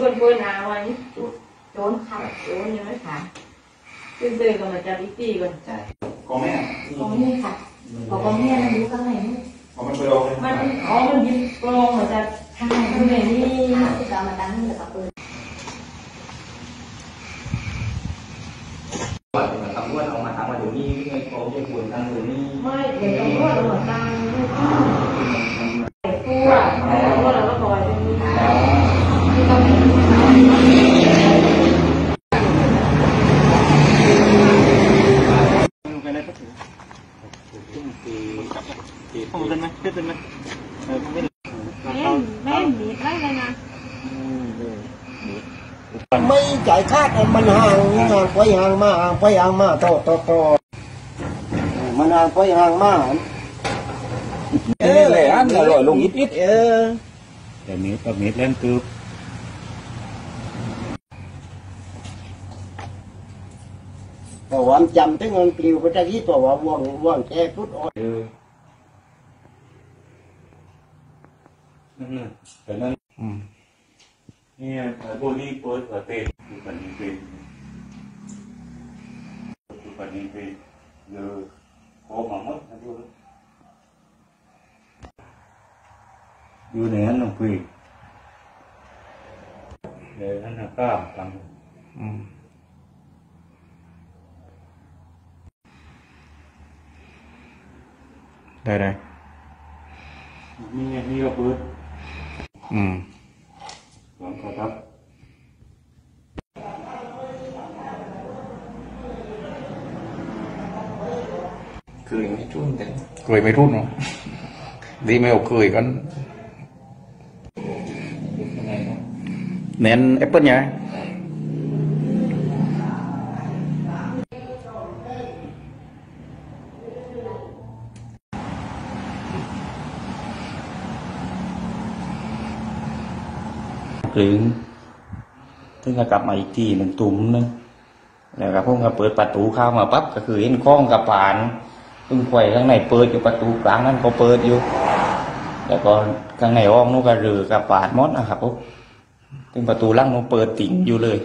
คนเนาวันนี้โจนค่ะโจนยังไม่ผ่านขึ้นเลยก็มาจับอีกทีก่อนใช่ของแม่ค่ะของแม่นะรู้ข้างในนี่มันไปลงมันมันยิบกรองเหมือนจะใช่ข้างในนี่จะมาตั้งนี่กับปืนตำรวจเอามาทำมาถึงนี่เงินโปรเจกต์ควรตั้งถึงนี่ไม่เดี๋ยวตำรวจเอามาตั้งตัวตำรวจเราก็ปล่อยเป็นที่ต้องแม่หนีได้เลยนะไม่จ่ายค่ามันห่างไปห่างมาห่างไปห่างมาต่อมันห่างไปห่างมาเลยอันอร่อยลงนิดแต่เม็ดเล่นคือแต่วันจำถึงเงินปลิวไปที่ตัวว่างแค่พุทธอ่อนนั่นแต่นั่นนี่พวกนี้เปิดเต้นคือปันนี้เป็นเลยโค้งมาหมดนะทุกอยู่ในนั้นน้องพี่เดี๋ยวนั่นนะก้ามตังได้นี่ก็เปิดหลังกระทับเคยไม่ทุ่นแต่เคยไม่ทุ่นเนาะดีไม่เอาเคยกันเน้นแอปเปิ้ลไงหรือถึงจะกลับมาอีกทีหนึ่งตุ่มนึงแล้วก็พวกก็เปิดประตูเข้ามาปั๊บก็คือเห็นคล้องกับป่านตึงไข่ข้างในเปิดอยู่ประตูกลางนั้นก็เปิดอยู่แล้วก็ข้างในห้องนู้นก็รือกับป่านมดนะครับพวกตึงประตูล่างนู้นเปิดติ่งอยู่เลย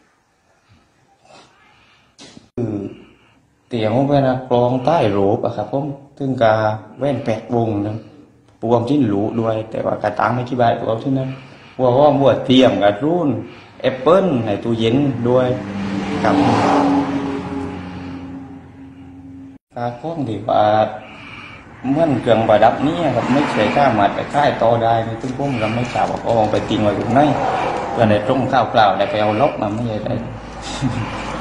คือเตียงพวกนั้นกรองใต้โรบอะครับผมตึงกาแว่นแปดวงนึงปวมที่หลูด้วยแต่ว่ากระตังไม่กี่ใบปวมที่นั้นว่าบัวเตียมกับรุ่นแอปเปิ้ลในตู้เย็นด้วยกับกาข้องที่ว่าเมื่อเครื่องประดับนี้ครับไม่ใช่ข้ามาแต่ค่ายต่อได้ในตุ้งพุ่มเราไม่ทราบว่าเอาไปติงไว้ตรงไหนก็ในตรงข้าวเปล่าได้ไปเอาล็อกมาไม่ใช่ได้